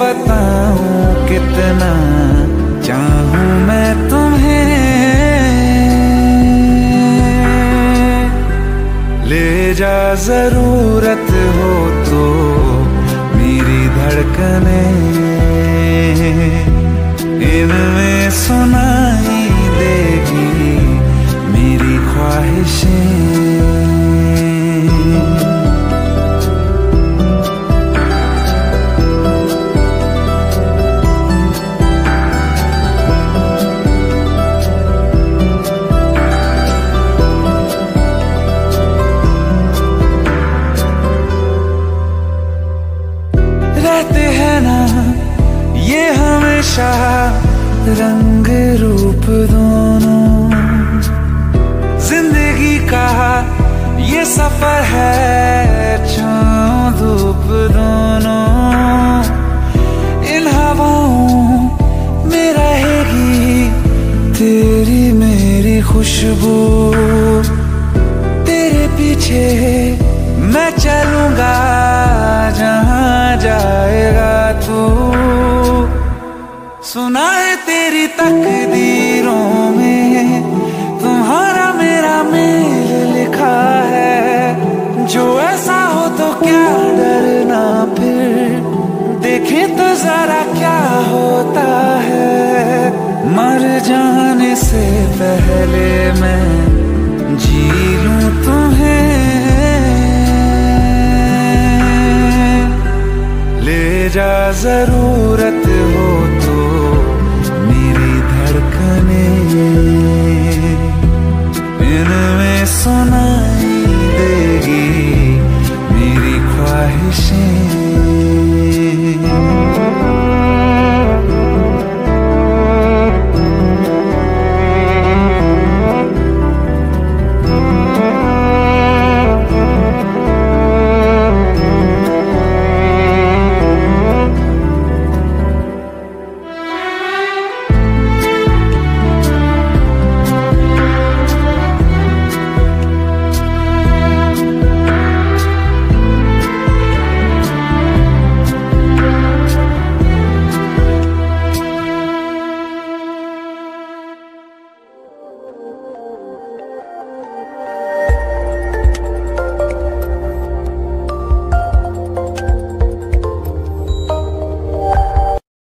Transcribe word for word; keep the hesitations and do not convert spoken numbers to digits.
बताऊं कितना चाहूं मैं तुम्हें। ले जा जरूरत हो तो मेरी धड़कने, इनमें सुनाई देगी मेरी ख्वाहिशें। रहते हैं ना ये हमेशा रंग रूप दोनों, जिंदगी का ये सफर है छाँव धूप दोनों। इन हवाओं में रहेगी तेरी मेरी खुशबू, तेरे पीछे मैं चलूंगा जहां जाएगा तू। सुना है तेरी तकदीरों में तुम्हारा मेरा मेल लिखा है। जो ऐसा हो तो क्या डरना, फिर देखे तो जरा क्या होता है। मर जाने से पहले मैं जी लूं तुम्हें। ले जा जरूरत हो